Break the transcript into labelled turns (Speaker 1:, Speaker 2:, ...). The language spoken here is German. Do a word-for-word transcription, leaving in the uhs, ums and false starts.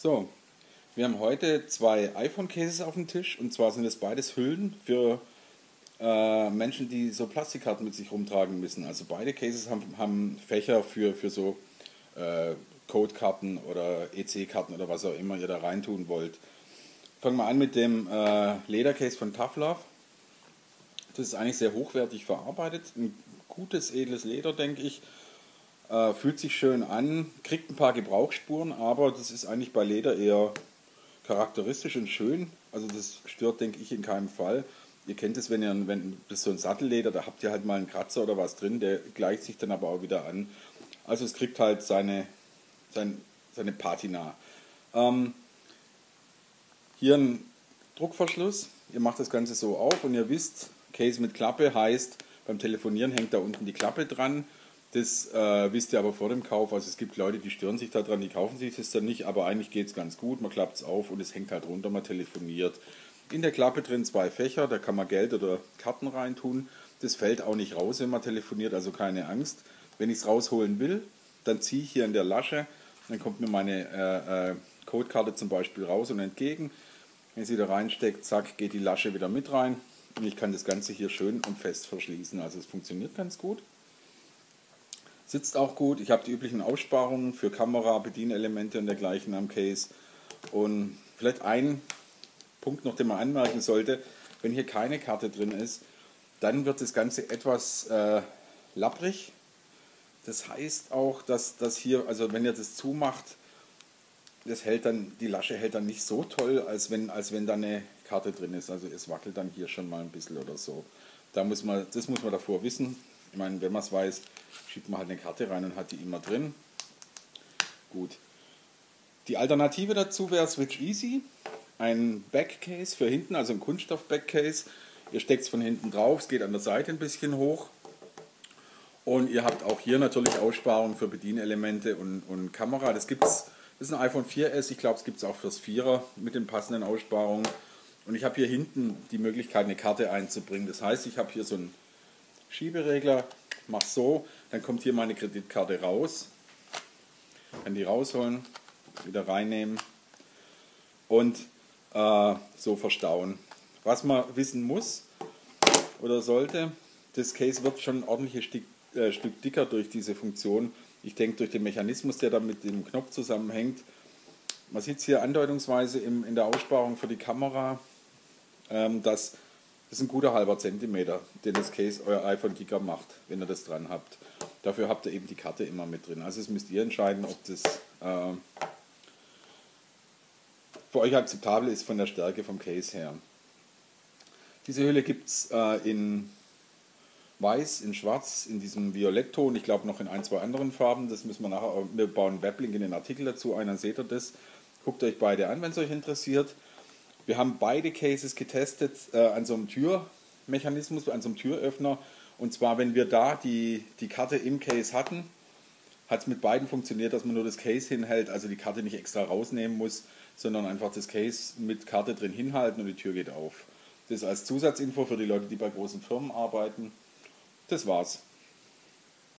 Speaker 1: So, wir haben heute zwei iPhone-Cases auf dem Tisch, und zwar sind es beides Hüllen für äh, Menschen, die so Plastikkarten mit sich rumtragen müssen. Also beide Cases haben, haben Fächer für, für so äh, Codekarten oder E C-Karten oder was auch immer ihr da reintun wollt. Fangen wir an mit dem äh, Ledercase von Tough Love. Das ist eigentlich sehr hochwertig verarbeitet, ein gutes, edles Leder, denke ich. Äh, fühlt sich schön an, kriegt ein paar Gebrauchsspuren, aber das ist eigentlich bei Leder eher charakteristisch und schön. Also das stört, denke ich, in keinem Fall. Ihr kennt es, wenn ihr, wenn das ist so ein Sattelleder, da habt ihr halt mal einen Kratzer oder was drin, der gleicht sich dann aber auch wieder an. Also es kriegt halt seine, sein, seine Patina. Ähm, hier ein Druckverschluss. Ihr macht das Ganze so auf und ihr wisst, Case mit Klappe heißt, beim Telefonieren hängt da unten die Klappe dran. Das äh, wisst ihr aber vor dem Kauf. Also es gibt Leute, die stören sich daran, die kaufen sich das dann nicht, aber eigentlich geht es ganz gut. Man klappt es auf und es hängt halt runter, man telefoniert. In der Klappe drin zwei Fächer, da kann man Geld oder Karten reintun. Das fällt auch nicht raus, wenn man telefoniert, also keine Angst. Wenn ich es rausholen will, dann ziehe ich hier in der Lasche, dann kommt mir meine äh, äh, Codekarte zum Beispiel raus und entgegen. Wenn sie da reinsteckt, zack, geht die Lasche wieder mit rein und ich kann das Ganze hier schön und fest verschließen. Also es funktioniert ganz gut. Sitzt auch gut. Ich habe die üblichen Aussparungen für Kamera, Bedienelemente und dergleichen am Case. Und vielleicht ein Punkt noch, den man anmerken sollte: Wenn hier keine Karte drin ist, dann wird das Ganze etwas äh, lapprig. Das heißt auch, dass das hier, also wenn ihr das zumacht, das hält dann, die Lasche hält dann nicht so toll, als wenn, als wenn da eine Karte drin ist. Also es wackelt dann hier schon mal ein bisschen oder so. Da muss man, das muss man davor wissen. Ich meine, wenn man es weiß, schiebt man halt eine Karte rein und hat die immer drin. Gut. Die Alternative dazu wäre Switch Easy. Ein Backcase für hinten, also ein Kunststoff-Backcase. Ihr steckt es von hinten drauf, es geht an der Seite ein bisschen hoch. Und ihr habt auch hier natürlich Aussparungen für Bedienelemente und, und Kamera. Das gibt's, das ist ein iPhone vier S, ich glaube, es gibt es auch fürs Vierer mit den passenden Aussparungen. Und ich habe hier hinten die Möglichkeit, eine Karte einzubringen. Das heißt, ich habe hier so einen Schieberegler, mache so, dann kommt hier meine Kreditkarte raus. Kann die rausholen, wieder reinnehmen und äh, so verstauen. Was man wissen muss oder sollte: Das Case wird schon ein ordentliches Stück, äh, Stück dicker durch diese Funktion. Ich denke, durch den Mechanismus, der da mit dem Knopf zusammenhängt. Man sieht es hier andeutungsweise im, in der Aussparung für die Kamera, ähm, dass das ist ein guter halber Zentimeter, den das Case euer iPhone dicker macht, wenn ihr das dran habt. Dafür habt ihr eben die Karte immer mit drin. Also es müsst ihr entscheiden, ob das äh, für euch akzeptabel ist von der Stärke vom Case her. Diese Hülle gibt es äh, in Weiß, in Schwarz, in diesem Violettton, ich glaube noch in ein, zwei anderen Farben. Das müssen wir nachher, wir bauen einen Weblink in den Artikel dazu ein, dann seht ihr das. Guckt euch beide an, wenn es euch interessiert. Wir haben beide Cases getestet äh, an so einem Türmechanismus, an so einem Türöffner. Und zwar, wenn wir da die, die Karte im Case hatten, hat es mit beiden funktioniert, dass man nur das Case hinhält, also die Karte nicht extra rausnehmen muss, sondern einfach das Case mit Karte drin hinhalten und die Tür geht auf. Das als Zusatzinfo für die Leute, die bei großen Firmen arbeiten. Das war's.